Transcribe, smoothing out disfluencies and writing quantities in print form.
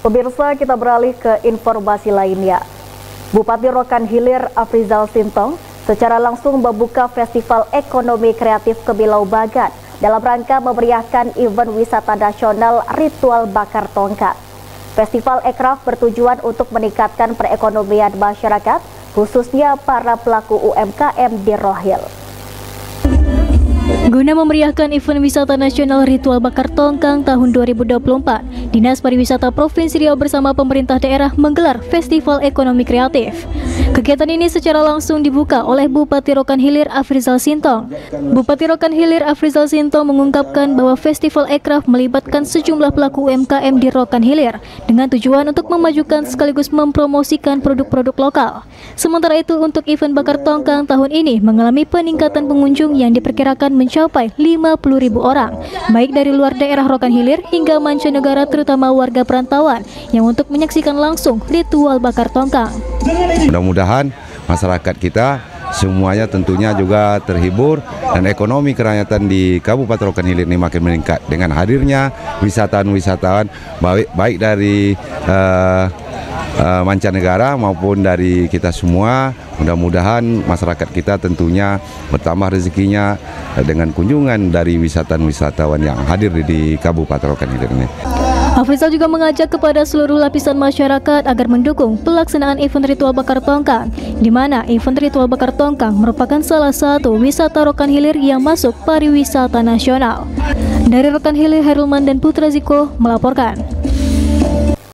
Pemirsa, kita beralih ke informasi lainnya. Bupati Rokan Hilir Afrizal Sintong secara langsung membuka Festival Ekonomi Kreatif Kebilau Bagan dalam rangka memeriahkan event wisata nasional Ritual Bakar Tongkang. Festival Ekraf bertujuan untuk meningkatkan perekonomian masyarakat, khususnya para pelaku UMKM di Rohil. Guna memeriahkan event wisata nasional Ritual Bakar Tongkang tahun 2024, Dinas Pariwisata Provinsi Riau bersama pemerintah daerah menggelar Festival Ekonomi Kreatif. Kegiatan ini secara langsung dibuka oleh Bupati Rokan Hilir Afrizal Sintong. Bupati Rokan Hilir Afrizal Sintong mengungkapkan bahwa Festival Ekraf melibatkan sejumlah pelaku UMKM di Rokan Hilir dengan tujuan untuk memajukan sekaligus mempromosikan produk-produk lokal. Sementara itu, untuk event Bakar Tongkang tahun ini mengalami peningkatan pengunjung yang diperkirakan mencapai 50.000 orang, baik dari luar daerah Rokan Hilir hingga mancanegara, terutama warga perantauan yang untuk menyaksikan langsung Ritual Bakar Tongkang. Mudah-mudahan masyarakat kita semuanya tentunya juga terhibur dan ekonomi kerakyatan di Kabupaten Rokan Hilir ini makin meningkat dengan hadirnya wisatawan-wisatawan baik dari mancanegara maupun dari kita semua. Mudah-mudahan masyarakat kita tentunya bertambah rezekinya dengan kunjungan dari wisatawan-wisatawan yang hadir di Kabupaten Rokan Hilir ini. Afrizal juga mengajak kepada seluruh lapisan masyarakat agar mendukung pelaksanaan event Ritual Bakar Tongkang, di mana event Ritual Bakar Tongkang merupakan salah satu wisata Rokan Hilir yang masuk pariwisata nasional. Dari Rokan Hilir, Herulman dan Putra Ziko melaporkan.